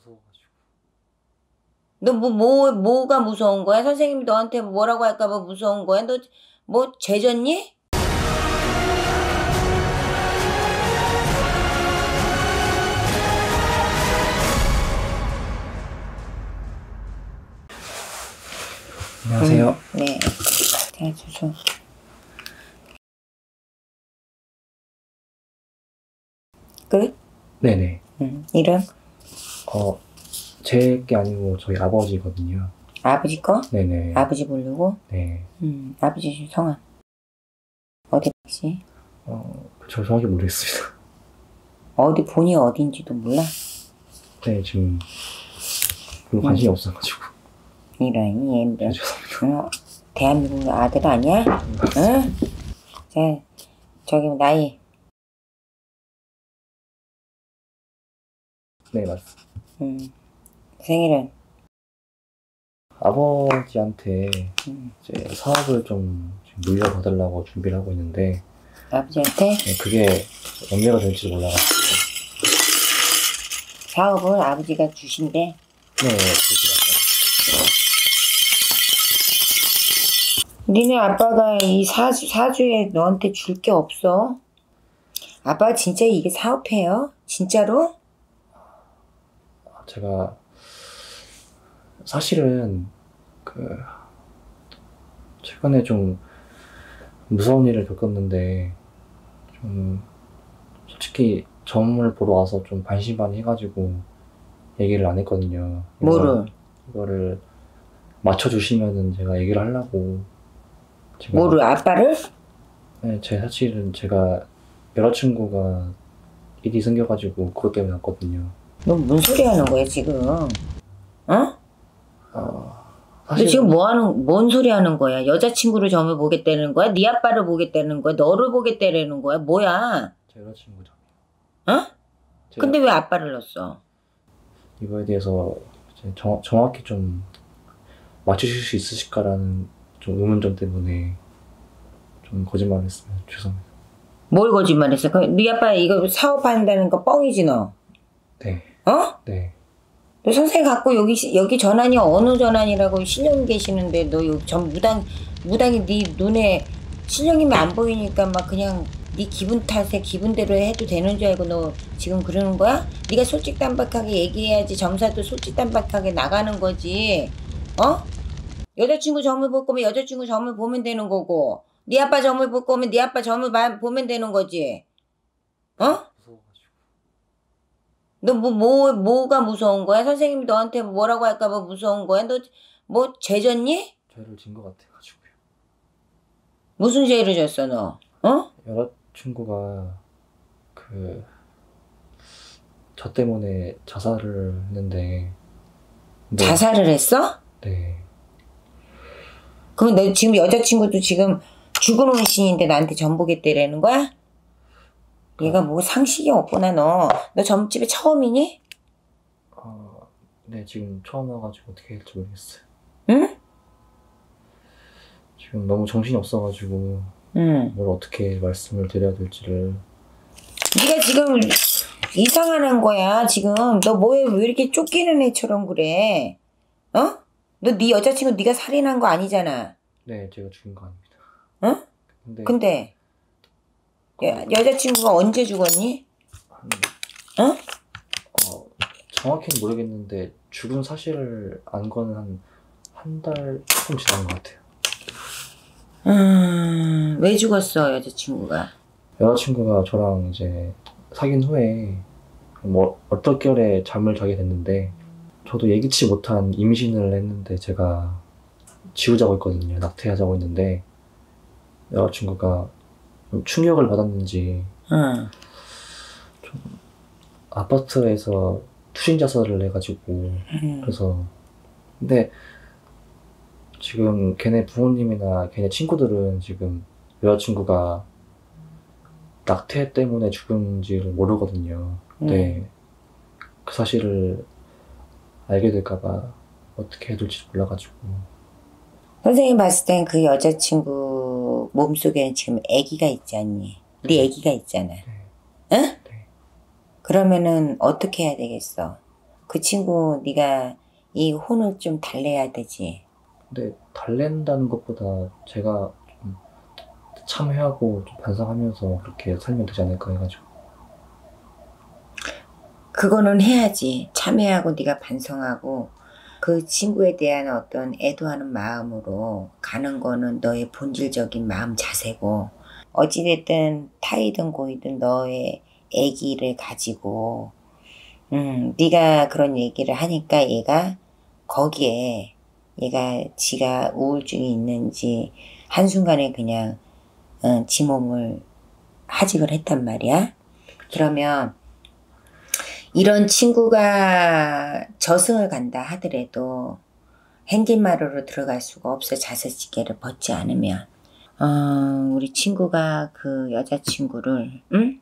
무서워가지고. 너 뭐가 무서운 거야? 선생님이 너한테 뭐라고 할까봐 무서운 거야? 너 뭐 죄졌니? 안녕하세요. 네. 자, 주소. 끝? 네네. 이름? 제 게 아니고 저희 아버지거든요. 아버지 거? 네네. 아버지 보려고? 네. 아버지 성함. 어디 씨? 저 정확히 모르겠습니다. 어디 본이 어딘지도 몰라? 네, 지금 별로 관심이 없어가지고. 이런 얘인데. 죄송합니다. 대한민국 아들 아니야? 응? 자, 저기 나이. 네, 맞습니다. 생일은? 아버지한테 이제 사업을 좀 물려받으려고 준비를 하고 있는데, 아버지한테? 네, 그게 언제가 될지 몰라가지고. 사업을 아버지가 주신대? 네, 그렇게 맞아요. 니네 아빠가 이 사주에 너한테 줄 게 없어? 아빠가 진짜 이게 사업해요? 진짜로? 제가 사실은 최근에 좀 무서운 일을 겪었는데, 좀 솔직히 점을 보러 와서 좀 반신반의해가지고 얘기를 안 했거든요. 이거를 맞춰주시면은 제가 얘기를 하려고. 뭐를? 아빠를? 네, 사실은 제가 여자친구가 일이 생겨가지고 그것 때문에 왔거든요. 너 뭔 소리 하는 거야 지금? 어? 너 지금 뭔 소리 하는 거야? 여자친구를 점을 보겠다는 거야? 네 아빠를 보겠다는 거야? 너를 보겠다는 거야? 뭐야? 제 여자친구죠. 어? 근데 왜 아빠를 넣었어? 이거에 대해서 정확히 좀 맞추실 수 있으실까라는 좀 의문점 때문에 좀 거짓말을 했으면 죄송합니다. 뭘 거짓말했어? 네 아빠 이거 사업한다는 거 뻥이지 너? 네. 어? 네. 너 선생님 갖고 여기 전환이 어느 전환이라고 신령 계시는데 너 여기 무당이 네 눈에 신령님이 안 보이니까 막 그냥 네 기분 탓에 기분대로 해도 되는 줄 알고 너 지금 그러는 거야? 네가 솔직담박하게 얘기해야지 점사도 솔직담박하게 나가는 거지. 어? 여자친구 점을 볼 거면 여자친구 점을 보면 되는 거고 네 아빠 점을 볼 거면 네 아빠 점을 보면 되는 거지. 어? 너 뭐가 무서운 거야? 선생님이 너한테 뭐라고 할까봐 무서운 거야? 너 뭐 죄졌니? 죄를 진 것 같아가지고요. 무슨 죄를 졌어 너? 어? 여자친구가 저 때문에 자살을 했는데. 자살을 했어? 네. 그럼 너 지금 여자친구도 지금 죽어놓은 신인데 나한테 점 보겠다라는 거야? 얘가 뭐 상식이 없구나 너. 너 점집에 처음이니? 네, 지금 처음 와가지고 어떻게 할지 모르겠어요. 응? 지금 너무 정신이 없어가지고 뭘 어떻게 말씀을 드려야 될지를. 네가 지금 이상하는 거야 지금. 너 뭐에 왜 이렇게 쫓기는 애처럼 그래? 어? 너 네 여자친구 네가 살인한 거 아니잖아. 네, 제가 죽인 거 아닙니다. 어? 근데 여자친구가 언제 죽었니? 어? 정확히는 모르겠는데 죽은 사실을 안 거는 한 달 조금 지난 것 같아요. 왜 죽었어 여자친구가? 여자친구가 저랑 이제 사귄 후에 뭐 얼떨결에 잠을 자게 됐는데, 저도 예기치 못한 임신을 했는데 제가 지우자고 했거든요. 낙태하자고 했는데 여자친구가 좀 충격을 받았는지 좀 아파트에서 투신 자살을 해가지고. 그래서 근데 지금 걔네 부모님이나 걔네 친구들은 지금 여자친구가 낙태 때문에 죽은지를 모르거든요. 근데 그 사실을 알게 될까봐 어떻게 해야 될지 몰라가지고. 선생님 봤을 땐 그 여자친구 몸속에는 지금 아기가 있지 않니? 네 아기가 있잖아. 응? 네. 그러면은 어떻게 해야 되겠어? 그 친구 네가 이 혼을 좀 달래야 되지. 근데 달랜다는 것보다 제가 좀 참회하고 좀 반성하면서 그렇게 살면 되지 않을까 해가지고. 그거는 해야지. 참여하고 네가 반성하고 그 친구에 대한 어떤 애도하는 마음으로 가는 거는 너의 본질적인 마음 자세고, 어찌됐든 타이든 고이든 너의 애기를 가지고 네가 그런 얘기를 하니까 얘가 거기에 얘가 지가 우울증이 있는지 한순간에 그냥 지 몸을 하직을 했단 말이야. 그러면 이런 친구가 저승을 간다 하더라도 행진마루로 들어갈 수가 없어. 자석지게를 벗지 않으면. 우리 친구가 그 여자친구를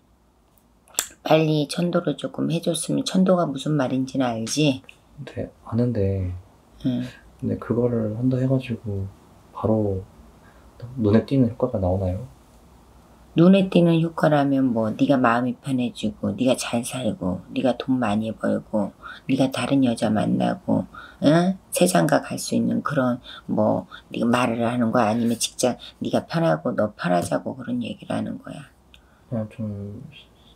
빨리 천도를 조금 해줬으면. 천도가 무슨 말인지는 알지? 근데 아는데 근데 그거를 한다 해가지고 바로 눈에 띄는 효과가 나오나요? 눈에 띄는 효과라면 뭐 네가 마음이 편해지고 네가 잘 살고 네가 돈 많이 벌고 네가 다른 여자 만나고 세상가 갈 수 있는 그런 뭐 네가 말을 하는 거야? 아니면 직장 네가 편하고 너 편하자고 그런 얘기를 하는 거야? 그냥 좀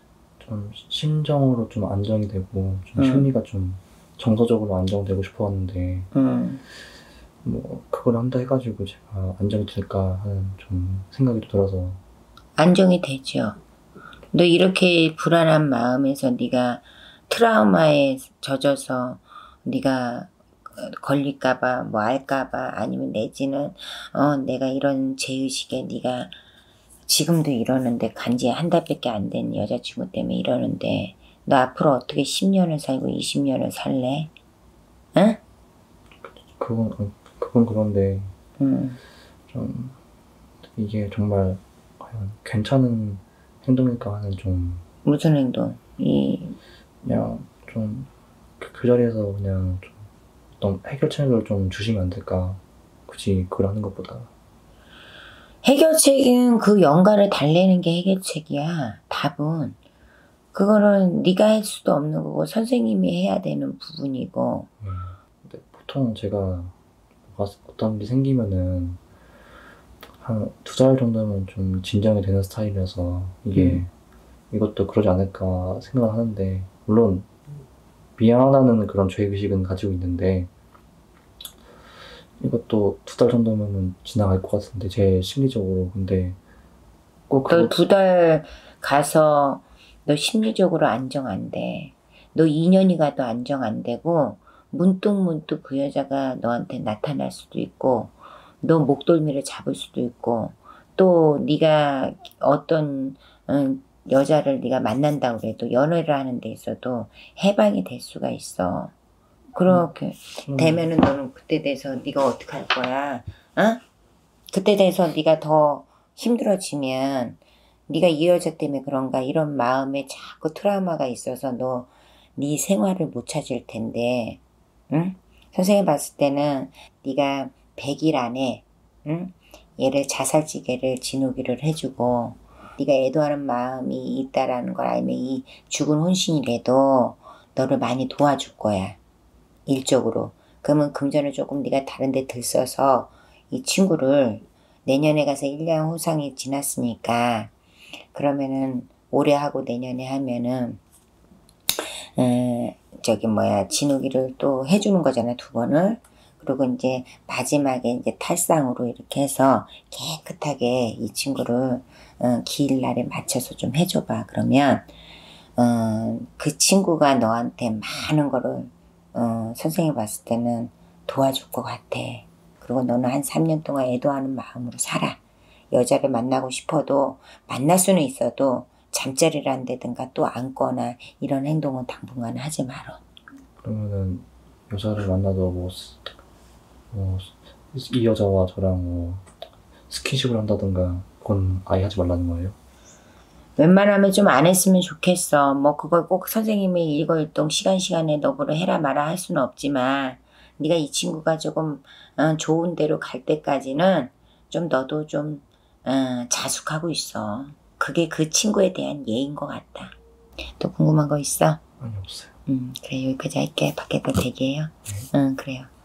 심정으로 좀 안정이 되고 좀 심리가 좀 정서적으로 안정되고 싶었는데 뭐 그걸 한다 해가지고 제가 안정이 될까 하는 좀 생각이 들어서. 안정이 되죠. 너 이렇게 불안한 마음에서 네가 트라우마에 젖어서 네가 걸릴까봐 뭐 알까봐 아니면 내지는 내가 이런 죄의식에 네가 지금도 이러는데 간지 한 달밖에 안 된 여자친구 때문에 이러는데 너 앞으로 어떻게 10년을 살고 20년을 살래? 응? 그건 그런데 좀 이게 정말 과연 괜찮은 행동일까 하는 좀. 무슨 행동? 그냥 좀 그 자리에서 그냥 좀 어떤 해결책을 좀 주시면 안 될까, 굳이 그걸 하는 것보다. 해결책은 그 연가를 달래는 게 해결책이야. 답은 그거는 네가 할 수도 없는 거고 선생님이 해야 되는 부분이고. 근데 보통 제가 어떤 게 생기면은 한 2달 정도면 좀 진정이 되는 스타일이라서 이것도 그러지 않을까 생각을 하는데, 물론 미안하다는 그런 죄의식은 가지고 있는데 이것도 2달 정도면은 지나갈 것 같은데 제 심리적으로. 근데 꼭 너 2달 가서 너 심리적으로 안정 안 돼. 너 2년이 가도 안정 안 되고 문득문득 그 여자가 너한테 나타날 수도 있고 너 목덜미를 잡을 수도 있고 또 네가 어떤 여자를 네가 만난다고 해도 연애를 하는 데 있어도 해방이 될 수가 있어. 그렇게 되면은 너는 그때 돼서 네가 어떻게 할 거야? 그때 돼서 네가 더 힘들어지면 네가 이 여자 때문에 그런가 이런 마음에 자꾸 트라우마가 있어서 너 네 생활을 못 찾을 텐데, 선생님 봤을 때는 네가 100일 안에 얘를 자살지게를 진우기를 해주고 네가 애도하는 마음이 있다라는 걸 알면 이 죽은 혼신이라도 너를 많이 도와줄 거야. 일적으로. 그러면 금전을 조금 네가 다른 데 들써서 이 친구를 내년에 가서 1년 호상이 지났으니까 그러면은 올해 하고 내년에 하면은 진우기를 또 해주는 거잖아, 2번을. 그리고 이제 마지막에 이제 탈상으로 이렇게 해서 깨끗하게 이 친구를 기일날에 맞춰서 좀 해줘봐. 그러면 그 친구가 너한테 많은 거를 선생님이 봤을 때는 도와줄 것 같아. 그리고 너는 한 3년 동안 애도하는 마음으로 살아. 여자를 만나고 싶어도 만날 수는 있어도 잠자리를 한다든가 또 안거나 이런 행동은 당분간은 하지 말어. 그러면은 여자를 만나도 이 여자와 저랑 스킨십을 한다든가 그건 아예 하지 말라는 거예요? 웬만하면 좀 안 했으면 좋겠어. 뭐 그걸 꼭 선생님이 일거일동 시간에 너보러 해라 마라 할 수는 없지만 네가 이 친구가 조금 좋은 데로 갈 때까지는 좀 너도 좀 자숙하고 있어. 그게 그 친구에 대한 예인 것 같다. 또 궁금한 거 있어? 아니, 없어요. 그래 여기까지 할게. 밖에서 대기해요. 응 그래요.